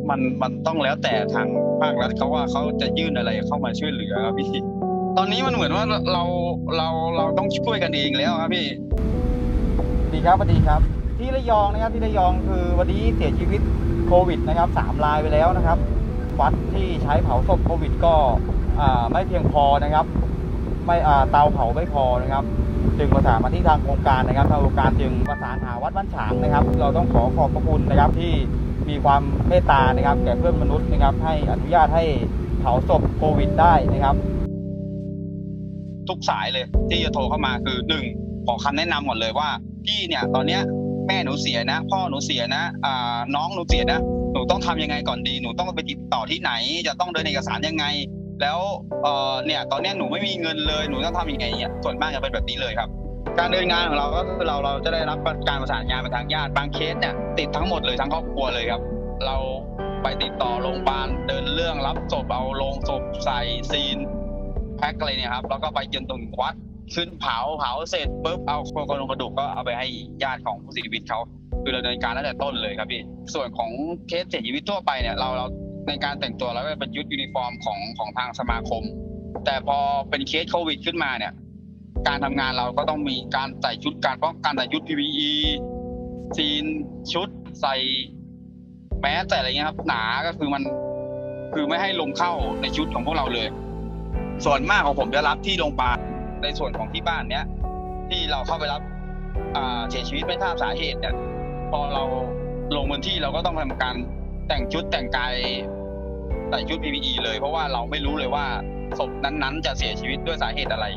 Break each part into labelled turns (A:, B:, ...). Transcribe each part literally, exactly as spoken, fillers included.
A: มันมันต้องแล้วแต่ทางภาครัฐเขาว่าเขาจะยื่นอะไรเข้ามาช่วยเหลือครับพี่ตอนนี้มันเหมือนว่าเราเราเราต้องช่วยกันเองแล้วครับพี่
B: ดีครับสวัสดีครับที่ระยองนะครับที่ระยองคือวันนี้เสียชีวิตโควิดนะครับสามรายไปแล้วนะครับวัดที่ใช้เผาศพโควิดก็ไม่เพียงพอนะครับไม่เตาเผาไม่พอนะครับจึงประสานมาที่ทางโครงการนะครับทางโครงการจึงประสานหาวัดบ้านฉางนะครับเราต้องขอขอบพระคุณนะครับที่มีความเมตตานะครับแก่เพื่อนมนุษย์นะครับให้อนุญาตให้เผาศพโควิดได้นะครับ
A: ทุกสายเลยที่จะโทรเข้ามาคือหนึ่งขอคำแนะนำก่อนเลยว่าพี่เนี่ยตอนเนี้ยแม่หนูเสียนะพ่อหนูเสียนะอ่าน้องหนูเสียนะหนูต้องทำยังไงก่อนดีหนูต้องไปติดต่อที่ไหนจะต้องเดินเอกสารยังไงแล้วเอ่อเนี่ยตอนนี้หนูไม่มีเงินเลยหนูต้องทำยังไงเนี่ยส่วนมากจะเป็นแบบนี้เลยครับการเดินงานของเราก็คือเราเราจะได้รับการประสานงานไปทางญาติบางเคสเนี่ยติดทั้งหมดเลยทั้งครอบครัวเลยครับเราไปติดต่อโรงพยาบาลเดินเรื่องรับศพเอาโลงศพใส่ซีนแพ็คอะไรเนี่ยครับแล้วก็ไปจนถึงวัดขึ้นเผาเผาเสร็จปุ๊บเอาโครงกระดูกกระดูกก็เอาไปให้ญาติของผู้เสียชีวิตเขาคือเราดำเนินการตั้งแต่ต้นเลยครับพี่ส่วนของเคสเสียชีวิตทั่วไปเนี่ยเราเราในการแต่งตัวเราก็เป็นยุทธยูนิฟอร์มของของทางสมาคมแต่พอเป็นเคสโควิดขึ้นมาเนี่ยการทำงานเราก็ต้องมีการใส่ชุดการป้องกันใส่ชุด พี พี อี ซีนชุดใส่แมสแต่อะไรเงี้ยครับหนาก็คือมันคือไม่ให้ลมเข้าในชุดของพวกเราเลยส่วนมากของผมจะรับที่โรงพยาบาลในส่วนของที่บ้านเนี้ยที่เราเข้าไปรับเสียชีวิตไม่ทราบสาเหตุเนี่ยพอเราลงพื้นที่เราก็ต้องทำการแต่งชุดแต่งกายใส่ชุด พี พี อี เลยเพราะว่าเราไม่รู้เลยว่าศพนั้นๆจะเสียชีวิตด้วยสาเหตุอะไร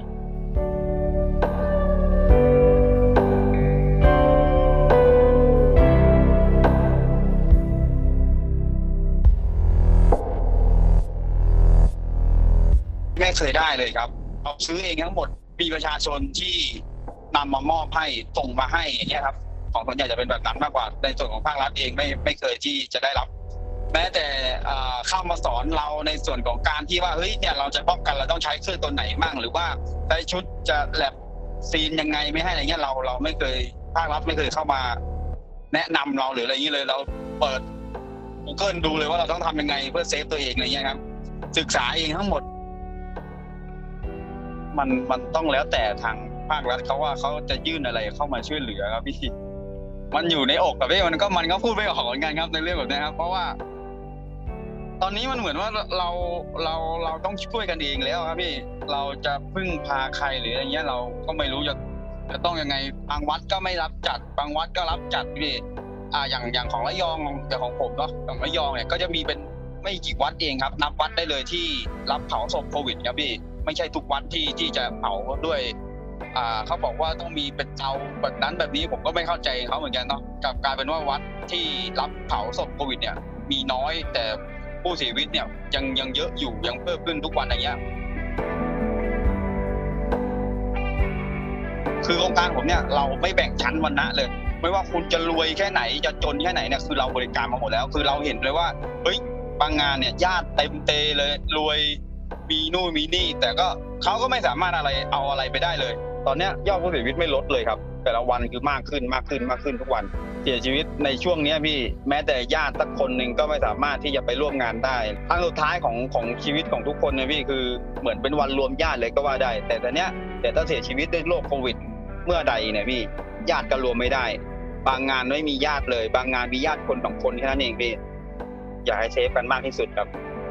A: ไม่เคยได้เลยครับเราซื้อเองทั้งหมดมีประชาชนที่นำมามอบให้ส่งมาให้อย่างเงี้ยครับของส่วนใหญ่จะเป็นแบบนั้นมากกว่าในส่วนของภาครัฐเองไม่ไม่เคยที่จะได้รับแม้แต่เข้ามาสอนเราในส่วนของการที่ว่าเฮ้ยเนี่ยเราจะป้องกันเราต้องใช้เครื่องตัวไหนบ้างหรือว่าใช้ชุดจะแลบซีนยังไงไม่ให้อะไรเงี้ยเราเราไม่เคยภาครัฐไม่เคยเข้ามาแนะนำเราหรืออะไรอย่างนี้เลยเราเปิด Google ดูเลยว่าเราต้องทำยังไงเพื่อเซฟตัวเองอะไรเงี้ยครับศึกษาเองทั้งหมดมันมันต้องแล้วแต่ทางภาครัฐเขาว่าเขาจะยื่นอะไรเข้ามาช่วยเหลือครับพี่มันอยู่ในอกกับพี่มันก็มันก็พูดไม่ออกเหมือนกันครับในเรื่องแบบนี้ครับเพราะว่าตอนนี้มันเหมือนว่าเราเราเราต้องช่วยกันเองแล้วครับพี่เราจะพึ่งพาใครหรืออะไรเงี้ยเราก็ไม่รู้จะจะต้องยังไงบางวัดก็ไม่รับจัดบางวัดก็รับจัดพี่อ่าอย่างอย่างของระยองอย่างของผมเนาะของระยองเนี่ยก็จะมีเป็นไม่กี่วัดเองครับนับวัดได้เลยที่รับเผาศพโควิดครับพี่ไม่ใช่ทุกวัดที่ที่จะเผาด้วยอ่าเขาบอกว่าต้องมีเป็นเตาแบบนั้นแบบนี้ผมก็ไม่เข้าใจเขาเหมือนกันเนาะกลับกลายเป็นว่าวัดที่รับเผาศพโควิดเนี่ยมีน้อยแต่ผู้เสียชีวิตเนี่ยยังยังเยอะอยู่ยังเพิ่มขึ้นทุกวันอย่างเงี้ยคือโครงการผมเนี่ยเราไม่แบ่งชั้นวรรณะเลยไม่ว่าคุณจะรวยแค่ไหนจะจนแค่ไหนเนี่ยคือเราบริการมาหมดแล้วคือเราเห็นเลยว่าเฮ้ยบางงานเนี่ยญาติเต็มเตเลยรวยมีนู่นมีนี่แต่ก็เขาก็ไม่สามารถอะไรเอาอะไรไปได้เลยตอนนี้ยอดผู้เสียชีวิตไม่ลดเลยครับแต่ละวันคือมากขึ้นมากขึ้นมากขึ้นทุกวันเสียชีวิตในช่วงนี้พี่แม้แต่ญาติสักคนหนึ่งก็ไม่สามารถที่จะไปร่วมงานได้ครั้งสุดท้ายของของชีวิตของทุกคนเนี่ยพี่คือเหมือนเป็นวันรวมญาติเลยก็ว่าได้แต่ตอนเนี้ยแต่ถ้าเสียชีวิตด้วยโรคโควิดเมื่อใดเนี่ยพี่ญาติก็รวมไม่ได้บางงานไม่มีญาติเลยบางงานมีญาติคนสองคนแค่นั้นเองพี่อยากให้เซฟกันมากที่สุดครับ